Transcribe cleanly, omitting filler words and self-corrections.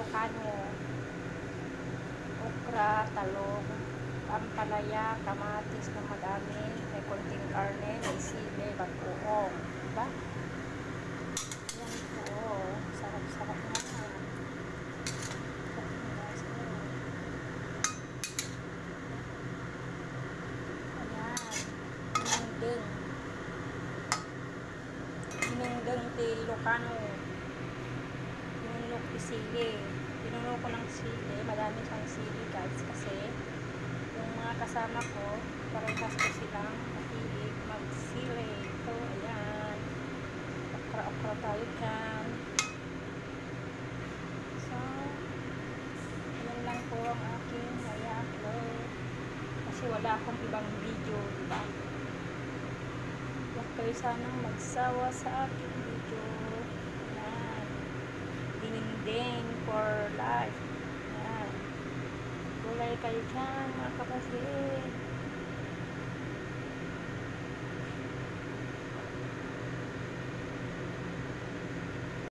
Ilocano, okra, talong, ampalaya, kamatis na madami, may konting karne, may sili, bagoong, diba? Yan po, sarap-sarap na. Inunggang ti Ilocano, pinunok ti sili, pinunok ko ng sili, madami siyang sili guys, kasi yung mga kasama ko parehas ko silang mahilig magsili. So ayan, okra-okra tayo dyan. So ayan lang po ang aking i-upload kasi wala akong ibang video, diba? Huwag kayo sanang magsawa sa aking video. Ayan. Dinding for life. Ayan. Gulay kayo dyan mga kapatid.